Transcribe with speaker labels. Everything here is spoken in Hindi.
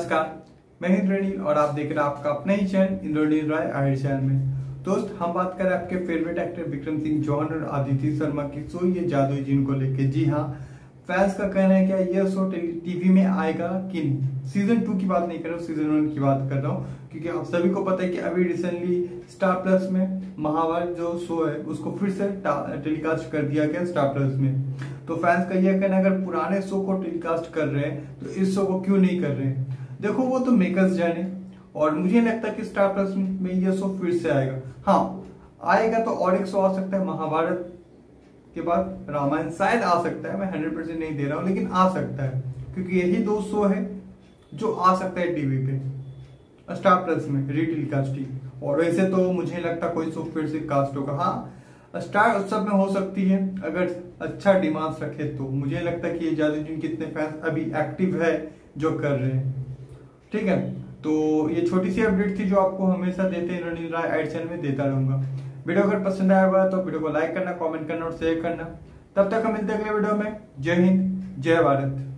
Speaker 1: नमस्कार, मैं इंद्रनील और आप देख रहे हैं आपका अपना ही चैनल इंद्रनील राय आहिर चैनल में। दोस्त, हम बात करें आपके फेवरेट एक्टर विक्रम सिंह चौहान और आदित्य शर्मा की शो ये जादुई जिन को लेके। जी हाँ, फैंस का कहना है क्या ये शो टीवी में आएगा कि नहीं। सीजन 2 की बात नहीं कर रहा हूँ, सीजन 1 की बात कर रहा हूँ, क्योंकि आप सभी को पता है कि अभी रिसेंटली स्टार प्लस में महाभारत जो शो है उसको फिर से टेलीकास्ट कर दिया गया स्टार प्लस में। तो फैंस का यह कहना है अगर पुराने शो को टेलीकास्ट कर रहे हैं तो इस शो को क्यों नहीं कर रहे हैं। देखो, वो तो मेकर्स जाने, और मुझे लगता है कि स्टार प्लस में ये शो फिर से आएगा। हाँ, आएगा तो और एक शो आ सकता है महाभारत के बाद रामायण शायद आ सकता है। मैं 100% नहीं दे रहा हूँ, लेकिन आ सकता है, क्योंकि यही दो शो है जो आ सकता है टीवी पे स्टार प्लस में रीटेलीकास्टिंग। और वैसे तो मुझे लगता कोई शो फिर से कास्ट होगा। हाँ, स्टार उत्सव में हो सकती है अगर अच्छा डिमांड्स रखे तो। मुझे लगता है कि ये जादुई जिन कितने फैंस अभी एक्टिव है जो कर रहे हैं। ठीक है, तो ये छोटी सी अपडेट थी जो आपको हमेशा देते हैं इंद्रनील राय आहिर चैनल में देता रहूंगा। वीडियो अगर पसंद आया हुआ तो वीडियो को लाइक करना, कमेंट करना और शेयर करना। तब तक हम मिलते हैं अगले वीडियो में। जय हिंद, जय भारत।